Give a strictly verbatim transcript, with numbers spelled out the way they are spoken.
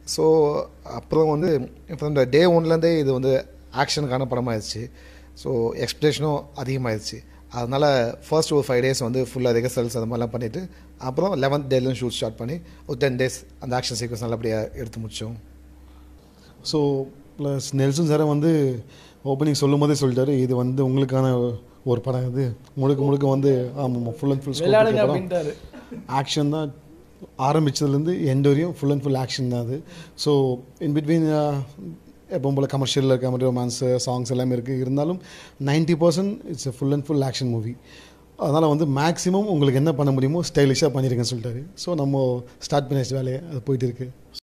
So அப்புறம் வந்து இப்போ இந்த டே ஒன்லேருந்தே இது வந்து ஆக்ஷனுக்கான படமாகிடுச்சு. ஸோ எக்ஸ்பெக்டேஷனும் அதிகமாகிடுச்சு. அதனால் ஃபர்ஸ்ட் ஒரு ஃபைவ் டேஸ் வந்து ஃபுல்லாக ரிஹர்சல்ஸ் அது மாதிரிலாம் பண்ணிவிட்டு அப்புறம் லெவன்த் டேலேருந்து ஷூட் ஸ்டார்ட் பண்ணி ஒரு டென் டேஸ் அந்த ஆக்ஷன் சீக்வன்ஸ் நல்லபடியாக எடுத்து முடித்தோம். ஸோ ப்ளஸ் நெல்சன் சாரை வந்து ஓப்பனிங் சொல்லும் போதே சொல்லிட்டாரு, இது வந்து உங்களுக்கான ஒரு படம், இது முழுக்க முழுக்க வந்து ஆமாம் ஃபுல் அண்ட் ஃபுல் படம் ஆக்ஷன் தான். ஆரம்பித்ததுலேருந்து எண்ட் வரையும் ஃபுல் அண்ட் ஃபுல் ஆக்ஷன் தான் அது. ஸோ இன் பிட்வீன் எப்பவும் போல் கமர்ஷியலில் இருக்க மாதிரி ரொமான்ஸு சாங்ஸ் எல்லாமே இருக்குது. இருந்தாலும் ninety percent it's full and full action movie. அதனால் வந்து மேக்ஸிமம் உங்களுக்கு என்ன பண்ண முடியுமோ ஸ்டைலிஷாக பண்ணியிருக்கேன்னு சொல்லிட்டாரு. ஸோ நம்ம ஸ்டார்ட் பண்ணியாச்சு வேலையை, அது போயிட்டு இருக்குது.